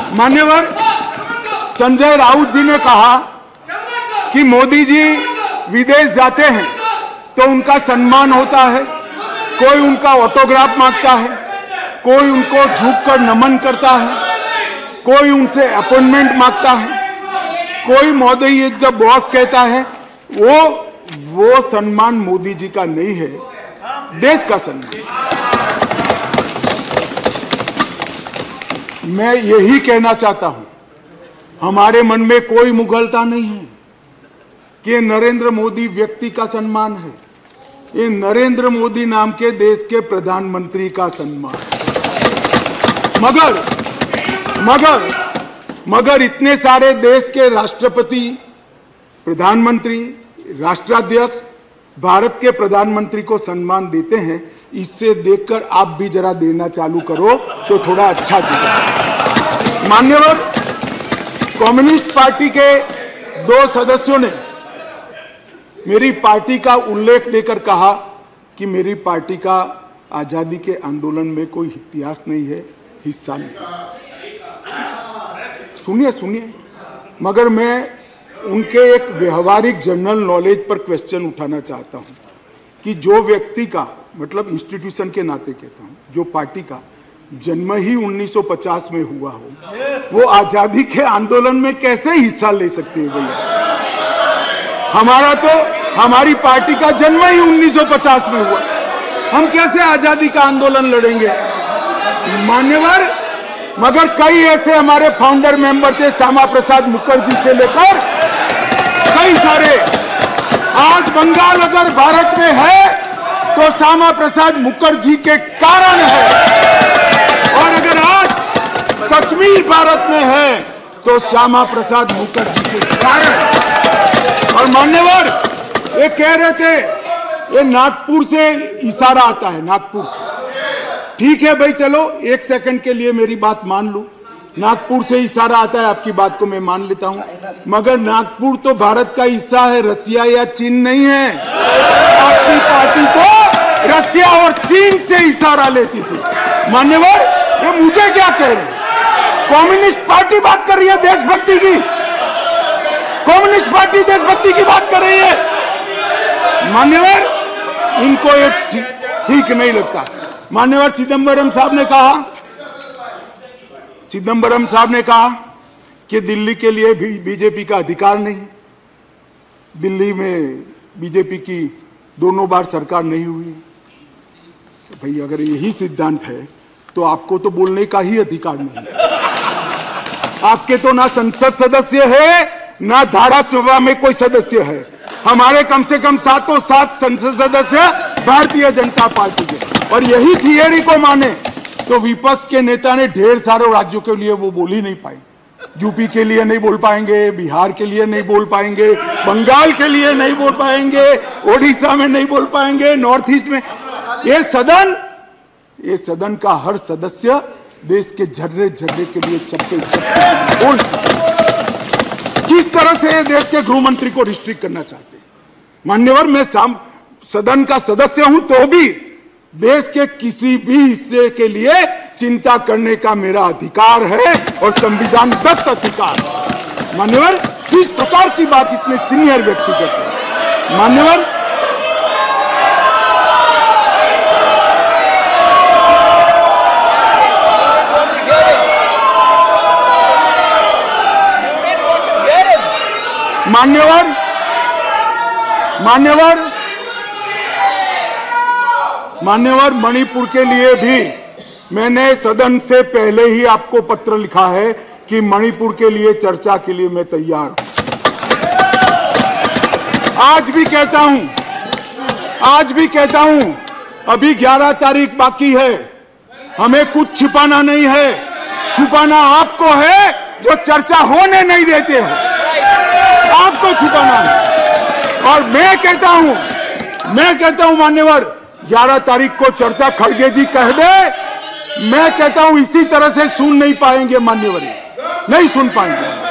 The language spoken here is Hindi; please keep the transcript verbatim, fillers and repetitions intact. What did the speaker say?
मान्यवर संजय राउत जी ने कहा कि मोदी जी विदेश जाते हैं तो उनका सम्मान होता है, कोई उनका ऑटोग्राफ मांगता है, कोई उनको झुककर नमन करता है, कोई उनसे अपॉइंटमेंट मांगता है, कोई मोदी इज द बॉस कहता है। वो वो सम्मान मोदी जी का नहीं है, देश का सम्मान। मैं यही कहना चाहता हूं, हमारे मन में कोई मुगलता नहीं है कि ये नरेंद्र मोदी व्यक्ति का सम्मान है, ये नरेंद्र मोदी नाम के देश के प्रधानमंत्री का सम्मान। मगर मगर मगर इतने सारे देश के राष्ट्रपति, प्रधानमंत्री, राष्ट्राध्यक्ष भारत के प्रधानमंत्री को सम्मान देते हैं, इससे देखकर आप भी जरा देना चालू करो तो थोड़ा अच्छा दिखेगा। मान्यवर, कम्युनिस्ट पार्टी के दो सदस्यों ने मेरी पार्टी का उल्लेख देकर कहा कि मेरी पार्टी का आजादी के आंदोलन में कोई इतिहास नहीं है, हिस्सा नहीं। सुनिए सुनिए, मगर मैं उनके एक व्यवहारिक जनरल नॉलेज पर क्वेश्चन उठाना चाहता हूं कि जो व्यक्ति का, मतलब इंस्टीट्यूशन के नाते कहता हूं, जो पार्टी का जन्म ही उन्नीस सौ पचास में हुआ हो, वो आजादी के आंदोलन में कैसे हिस्सा ले सकते हैं भैया? हमारा तो हमारी पार्टी का जन्म ही उन्नीस सौ पचास में हुआ, हम कैसे आजादी का आंदोलन लड़ेंगे? मान्यवर, मगर कई ऐसे हमारे फाउंडर मेंबर थे, श्यामा प्रसाद मुखर्जी से लेकर कई सारे। आज बंगाल अगर भारत में है तो श्यामा प्रसाद मुखर्जी के कारण है, और अगर आज कश्मीर भारत में है तो श्यामा प्रसाद मुखर्जी के कारण। और मान्यवर, ये कह रहे थे ये नागपुर से इशारा आता है, नागपुर से। ठीक है भाई, चलो एक सेकंड के लिए मेरी बात मान लो, नागपुर से इशारा आता है, आपकी बात को मैं मान लेता हूं, मगर नागपुर तो भारत का हिस्सा है, रसिया या चीन नहीं है। आपकी पार्टी तो रसिया और चीन से इशारा लेती थी। मान्यवर, ये मुझे क्या कह रहे हैं? कम्युनिस्ट पार्टी बात कर रही है देशभक्ति की, कम्युनिस्ट पार्टी देशभक्ति की बात कर रही है। मान्यवर, इनको ये ठीक नहीं लगता। मान्यवर, चिदंबरम साहब ने कहा चिदंबरम साहब ने कहा कि दिल्ली के लिए भी बीजेपी का अधिकार नहीं, दिल्ली में बीजेपी की दोनों बार सरकार नहीं हुई। तो भाई अगर यही सिद्धांत है तो आपको तो बोलने का ही अधिकार नहीं है। आपके तो ना संसद सदस्य है, ना धारासभा में कोई सदस्य है। हमारे कम से कम सातों सात संसद सदस्य भारतीय जनता पार्टी के। और यही थियरी को माने तो विपक्ष के नेता ने ढेर सारे राज्यों के लिए वो बोल ही नहीं पाए। यूपी के लिए नहीं बोल पाएंगे, बिहार के लिए नहीं बोल पाएंगे, बंगाल के लिए नहीं बोल पाएंगे, ओडिशा में नहीं बोल पाएंगे, नॉर्थ ईस्ट में। ये सदन ये सदन का हर सदस्य देश के झर्रे झर्रे के लिए चप्पे चप्पे बोल सकते। किस तरह से देश के गृह मंत्री को रिस्ट्रिक्ट करना चाहते हैं? मान्यवर, मैं सदन का सदस्य हूं तो भी देश के किसी भी हिस्से के लिए चिंता करने का मेरा अधिकार है और संविधान दत्त अधिकार। मान्यवर, किस प्रकार की बात इतने सीनियर व्यक्ति करते हैं? मान्यवर, मान्यवर मान्यवर मान्यवर मणिपुर के लिए भी मैंने सदन से पहले ही आपको पत्र लिखा है कि मणिपुर के लिए चर्चा के लिए मैं तैयार हूं। आज भी कहता हूं आज भी कहता हूं अभी ग्यारह तारीख बाकी है, हमें कुछ छिपाना नहीं है। छिपाना आपको है जो चर्चा होने नहीं देते हैं, आपको छिपाना है। और मैं कहता हूं मैं कहता हूं मान्यवर, ग्यारह तारीख को चर्चा खड़गे जी कह दे, मैं कहता हूं इसी तरह से सुन नहीं पाएंगे मान्यवर, नहीं सुन पाएंगे।